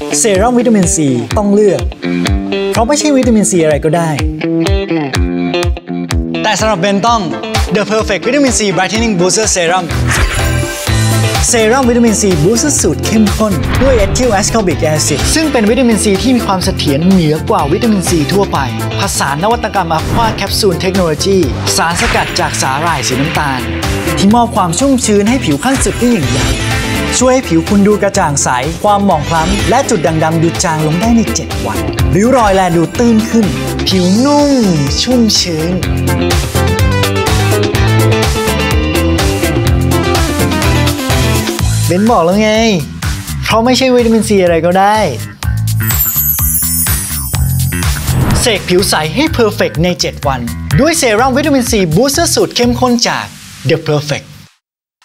เซรั่มวิตามินซีต้องเลือกเพราะไม่ใช่วิตามินซีอะไรก็ได้แต่สำหรับเบนต้อง The Perfect วิตามินซี Brightening Booster Serum เซรั่มวิตามินซีบูสต์สูตรเข้มข้นด้วยเอทิลแอสคอร์บิกแอซิดซึ่งเป็นวิตามินซีที่มีความเสถียรเหนือกว่าวิตามินซีทั่วไปผสานนวัตกรรมอะควาแคปซูลเทคโนโลยีสารสกัดจากสาหร่ายสีน้ำตาลที่มอบความชุ่มชื้นให้ผิวขั้นสุดได้อย่างใหญ่ช่วยให้ผิวคุณดูกระจ่างใสความหมองคล้ำและจุดด่างดำดูจางลงได้ใน7 วันริ้วรอยแลดูตื้นขึ้นผิวนุ่มชุ่มชื้นเบนบอกแล้วไงเพราะไม่ใช่วิตามินซีอะไรก็ได้เสกผิวใสให้เพอร์เฟกต์ใน7 วันด้วยเซรั่มวิตามินซีบูสเตอร์สูตรเข้มข้นจาก The Perfect